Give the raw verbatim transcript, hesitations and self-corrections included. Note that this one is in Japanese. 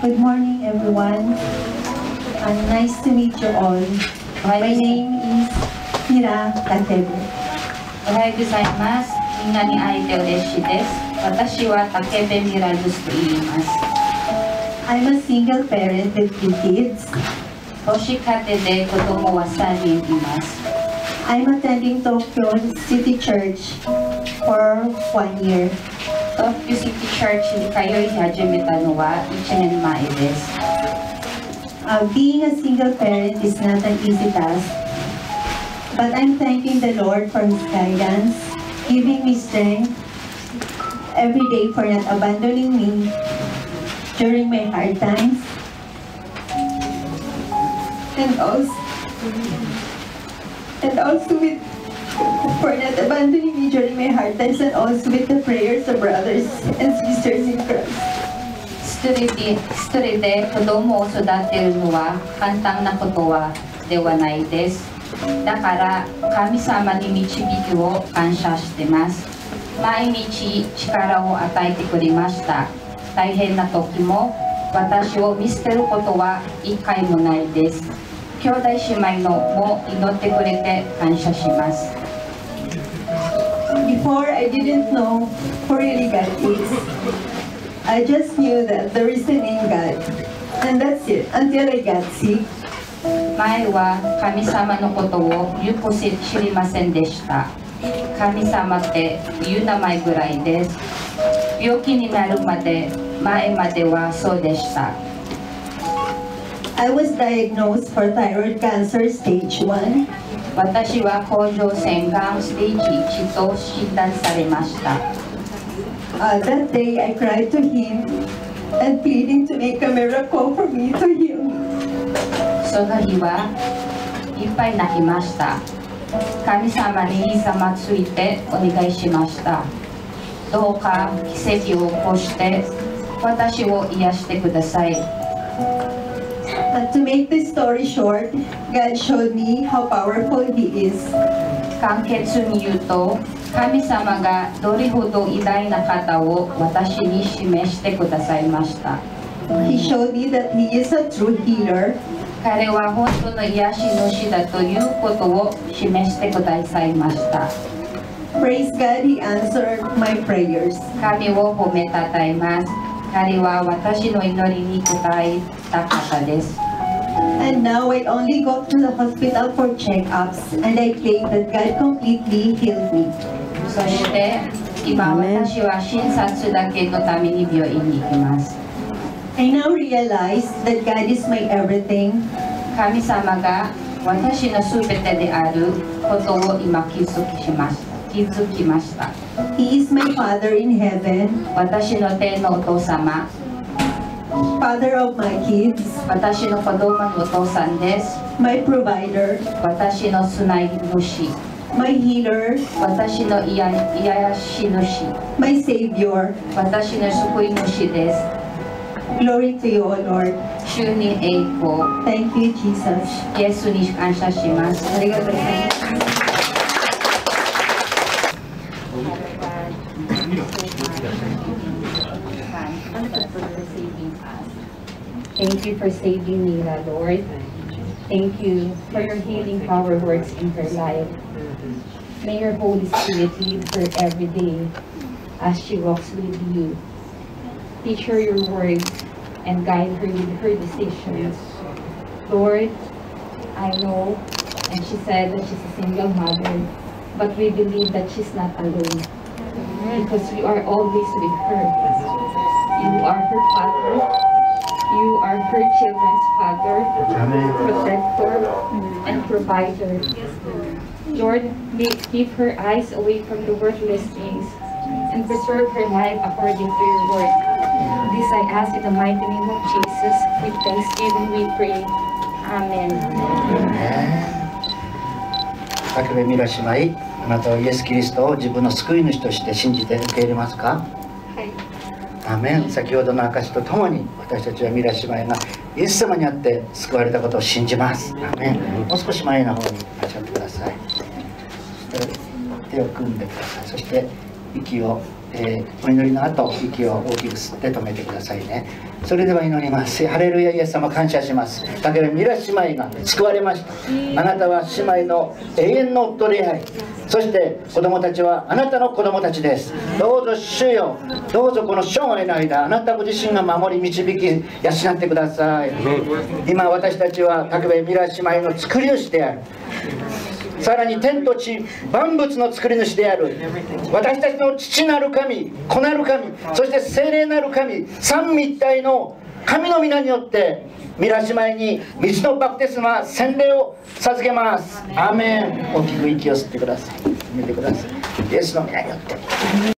Good morning, everyone. And nice to meet you all. My name is Mira Takebe. おはようございます。みんなに会えて嬉しいです。私は竹部ミラルスと言います。 I'm a single parent with two kids. 母子家庭で子供はさんにんいます。 I'm attending Tokyo City Church for one year. 東京シティチャーチに通い始めたのはいちねんまえです。 Uh, being a single parent is not an easy task, but I'm thanking the Lord for His guidance, giving me strength every day for not abandoning me during my hard times, and also, and also with for not abandoning me during my hard times, and also with the prayers of brothers and sisters in Christ. 一人で一人で子供を育てるのは簡単なことはではないです。だから神様に導きを感謝してます。毎日力を与えてくれました。大変な時も私を見捨てることは一回もないです。兄弟姉妹のも祈ってくれて感謝します。 Before, I didn't know who really God is. I just knew that there is a name God, and that's it, until I got sick. 前は神様のことをよく知りませんでした。神様っていう名前ぐらいです。病気になるまで前まではそうでした。 I was diagnosed for thyroid cancer stage one. 私は甲状腺がんステージいちと診断されました。 Uh, that day I cried to Him and pleading to make a miracle for me to heal me. その日はいっぱい泣きました。神様にいざまついてお願いしました。どうか奇跡を起こして私を癒してください。 And to make this story short, God showed me how powerful He is. 簡潔に言うと、神様がどれほど偉大な方を私に示してくださいました。 He showed me that He is a true healer. 彼は本当の癒し主だということを示してくださいました。 Praise God, He answered my prayers. 神を褒めたたえます。彼は私の祈りに応えた方です。 And now I only go to the hospital for checkups, and I claim that God completely healed me. そして今私は診察だけのために病院に行きます。 I now realize that God is my everything. 神様が私のすべてであることを今気づきました。気づきました。 He is my Father in heaven. 私の天のお父様。 Father of my kids. 私の子供のお父さんです。 My provider. 私のつなぎ主。 My healer. 私の癒やし主。 My Savior. 私の救い主です。 Glory to you, O Lord. 主に栄光。 Thank you, Jesus. イエスに感謝します。ありがとうございます。Thank you for saving Mira, Lord. Thank you for your healing power works in her life. May your Holy Spirit lead her every day as she walks with you. Teach her your words and guide her with her decisions. Lord, I know, and she said that she's a single mother, but we believe that she's not alone because you are always with her. You are her father. You are her children's father, protector, and provider. Lord, keep her eyes away from the worthless things and preserve her life according to your word. This I ask in the mighty name of Jesus. With thanksgiving we pray. Amen. 竹部ミラ姉妹、あなたはイエス・キリストを自分の救い主として信じて受け入れますか？アーメン。先ほどの証とともに私たちはミラ姉妹がイエス様にあって救われたことを信じます。アーメン。もう少し前の方に立ち寄ってください。そして手を組んでください。そして息をえー、お祈りの後息を大きく吸って止めてくださいね。それでは祈ります。ハレルヤ、イエス様感謝します。だけどミラ姉妹が救われました。あなたは姉妹の永遠の夫であり、そして子供たちはあなたの子供たちです。どうぞ主よ、どうぞこの生涯の間、あなたご自身が守り導き養ってください。今私たちは武部ミラ姉妹の作り主である、さらに天と地万物の作り主である私たちの父なる神、子なる神、そして聖霊なる神、三位一体の神の皆によってミラ姉妹に水のバプテスマ洗礼を授けます。アーメン。大きく息を吸ってください。止めてください。イエスの皆によって。